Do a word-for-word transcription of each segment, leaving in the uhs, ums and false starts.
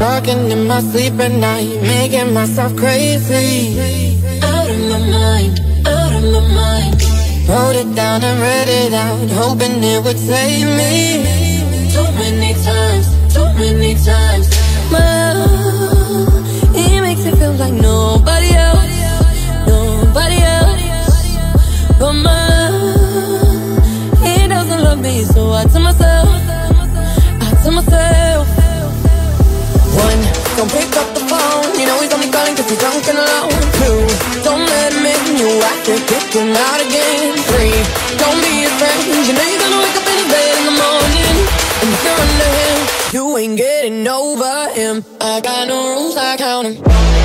talking in my sleep at night, making myself crazy. Out of my mind, out of my mind. Wrote it down and read it out, hoping it would save me. Too many times, too many times. My love, it makes it feel like nobody else, nobody else but my love. He doesn't love me, so I tell myself, I tell myself. One, don't pick up the phone, you know he's only calling cause he's drunk and alone. Two, don't let him in, you have to kick him out again. Three, don't be his friend, you know you're gonna wake up in his bed in the morning. And if you're under him, you ain't getting over him. I got no rules, I count him.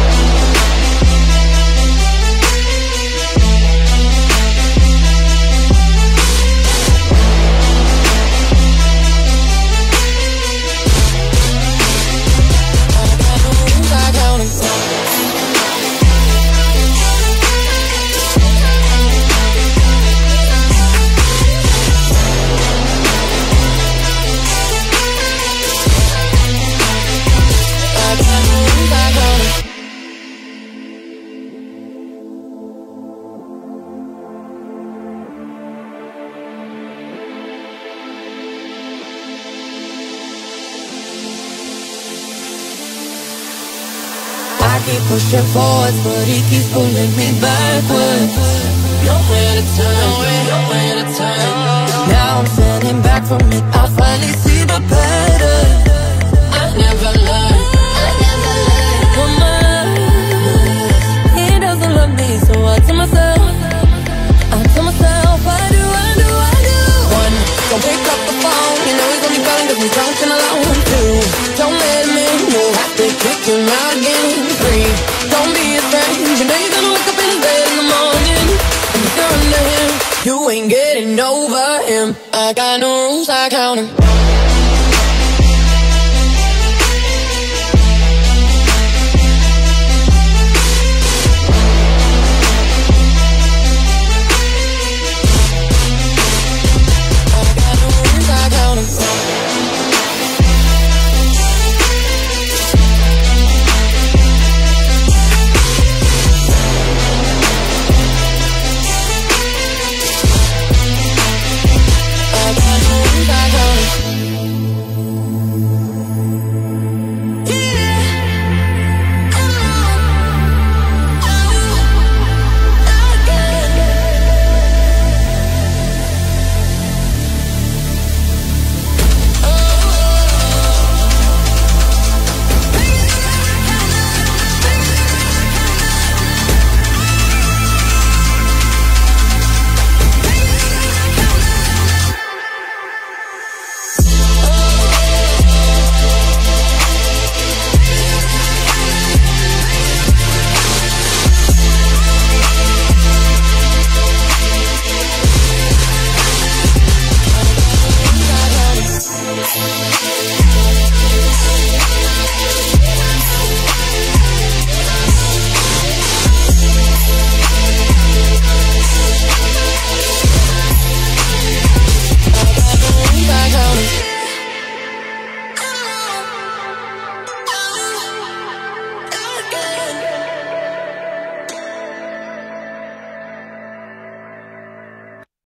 I keep pushing forwards, but he keeps pulling me backwards. Nowhere to turn, nowhere to turn. Now I'm standing back from it, I finally see the pattern. I never learned, I never learned. For my love, he doesn't love me, so I tell myself, I tell myself, I do, I do, I do. One, don't pick up the phone, you know he's only calling cause he's drunk and alone. Two, don't let him in, you'll have to kick him out again. Three, don't be his friend, you know you're gonna wake up in his bed in the morning. And if you're under him, you ain't getting over him. I got no rules,